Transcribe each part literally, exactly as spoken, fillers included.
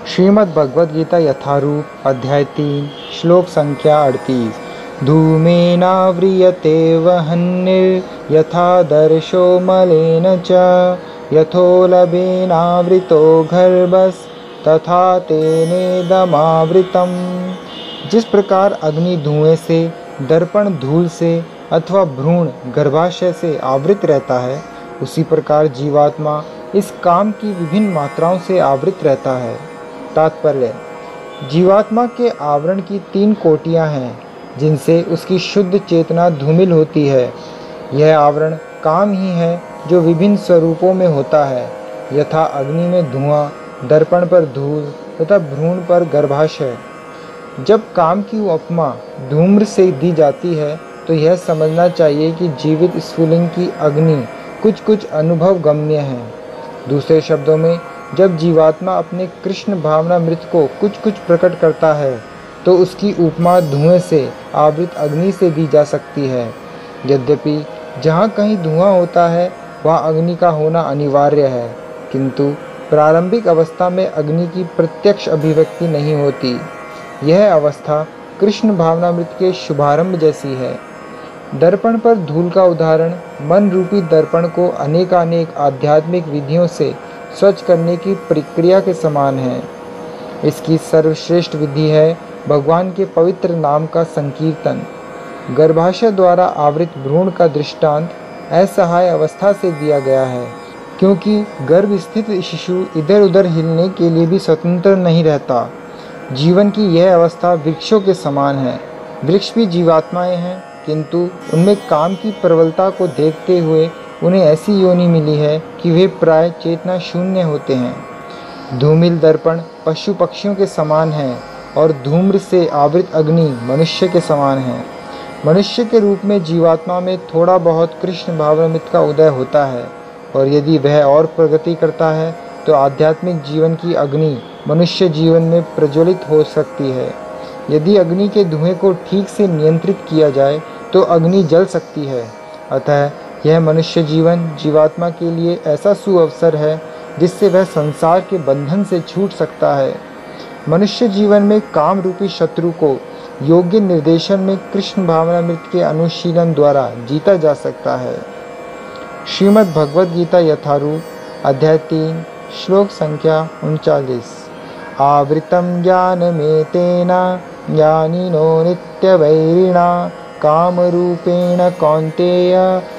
श्रीमद् भगवद गीता यथारूप अध्याय तीन श्लोक संख्या अड़तीस। धूमेनाव्रियते वह्निर्यथा दर्शो मलेन च यथोलबेनावृतो गर्भस्तथा तेनेदमावृतम्। जिस प्रकार अग्नि धुएं से, दर्पण धूल से अथवा भ्रूण गर्भाशय से आवृत रहता है, उसी प्रकार जीवात्मा इस काम की विभिन्न मात्राओं से आवृत रहता है। तात्पर्य: जीवात्मा के आवरण की तीन कोटियां हैं, जिनसे उसकी शुद्ध चेतना धूमिल होती है। यह आवरण काम ही है जो विभिन्न स्वरूपों में होता है, यथा अग्नि में धुआं, दर्पण पर धूल तथा भ्रूण पर गर्भाशय। जब काम की उपमा धूम्र से दी जाती है तो यह समझना चाहिए कि जीवित स्फुलिंग की अग्नि कुछ कुछ अनुभव गम्य है। दूसरे शब्दों में, जब जीवात्मा अपने कृष्ण भावनामृत को कुछ कुछ प्रकट करता है तो उसकी उपमा धुएं से आवृत अग्नि से दी जा सकती है। यद्यपि जहाँ कहीं धुआं होता है वहाँ अग्नि का होना अनिवार्य है, किंतु प्रारंभिक अवस्था में अग्नि की प्रत्यक्ष अभिव्यक्ति नहीं होती। यह अवस्था कृष्ण भावनामृत के शुभारंभ जैसी है। दर्पण पर धूल का उदाहरण मन रूपी दर्पण को अनेकानेक आध्यात्मिक विधियों से स्वच्छ करने की प्रक्रिया के समान है। इसकी सर्वश्रेष्ठ विधि है भगवान के पवित्र नाम का संकीर्तन। गर्भाशय द्वारा आवृत भ्रूण का दृष्टांत असहाय अवस्था से दिया गया है, क्योंकि गर्भ स्थित शिशु इधर उधर हिलने के लिए भी स्वतंत्र नहीं रहता। जीवन की यह अवस्था वृक्षों के समान है। वृक्ष भी जीवात्माएं हैं, किंतु उनमें काम की प्रबलता को देखते हुए उन्हें ऐसी योनि मिली है कि वे प्राय चेतना शून्य होते हैं। धूमिल दर्पण पशु पक्षियों के समान है और धूम्र से आवृत अग्नि मनुष्य के समान है। मनुष्य के रूप में जीवात्मा में थोड़ा बहुत कृष्ण भावनामृत का उदय होता है, और यदि वह और प्रगति करता है तो आध्यात्मिक जीवन की अग्नि मनुष्य जीवन में प्रज्वलित हो सकती है। यदि अग्नि के धुएं को ठीक से नियंत्रित किया जाए तो अग्नि जल सकती है। अतः यह मनुष्य जीवन जीवात्मा के लिए ऐसा सुअवसर है जिससे वह संसार के बंधन से छूट सकता है। मनुष्य जीवन में काम रूपी शत्रु को योग्य निर्देशन में कृष्ण भावनामृत के अनुशीलन द्वारा जीता जा सकता है। श्रीमद् भगवद गीता यथारूप अध्याय तीन श्लोक संख्या उनचालीस। आवृतं ज्ञानमेतेन ज्ञानिनो नित्यवैरिणा कामरूपेण कौन्तेय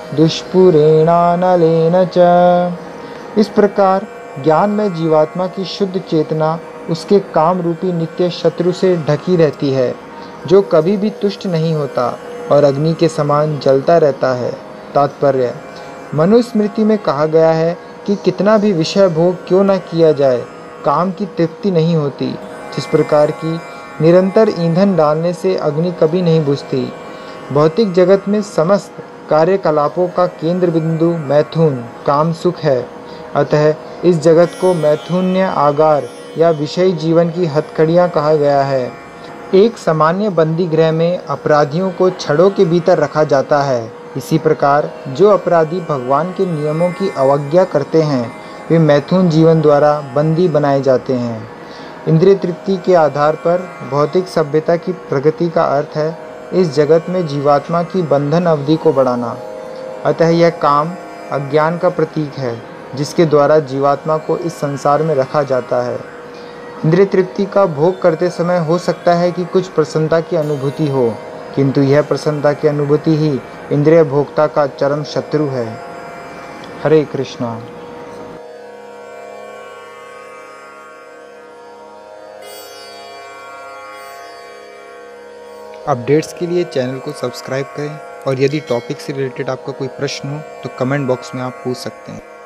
दुष्पुरेणानलेन च। इस प्रकार ज्ञान में जीवात्मा की शुद्ध चेतना उसके काम रूपी नित्य शत्रु से ढकी रहती है, जो कभी भी तुष्ट नहीं होता और अग्नि के समान जलता रहता है। तात्पर्य: मनुस्मृति में कहा गया है कि कितना भी विषय भोग क्यों न किया जाए, काम की तृप्ति नहीं होती। जिस प्रकार की निरंतर ईंधन डालने से अग्नि कभी नहीं बुझती। भौतिक जगत में समस्त कार्यकलापों का केंद्र बिंदु मैथुन काम सुख है। अतः इस जगत को मैथुन्य आगार या विषयी जीवन की हथकड़ियाँ कहा गया है। एक सामान्य बंदी गृह में अपराधियों को छड़ों के भीतर रखा जाता है। इसी प्रकार जो अपराधी भगवान के नियमों की अवज्ञा करते हैं वे मैथुन जीवन द्वारा बंदी बनाए जाते हैं। इंद्रिय तृप्ति के आधार पर भौतिक सभ्यता की प्रगति का अर्थ है इस जगत में जीवात्मा की बंधन अवधि को बढ़ाना। अतः यह काम अज्ञान का प्रतीक है, जिसके द्वारा जीवात्मा को इस संसार में रखा जाता है। इंद्रिय तृप्ति का भोग करते समय हो सकता है कि कुछ प्रसन्नता की अनुभूति हो, किंतु यह प्रसन्नता की अनुभूति ही इंद्रिय भोक्ता का चरम शत्रु है। हरे कृष्णा। अपडेट्स के लिए चैनल को सब्सक्राइब करें, और यदि टॉपिक से रिलेटेड आपका कोई प्रश्न हो तो कमेंट बॉक्स में आप पूछ सकते हैं।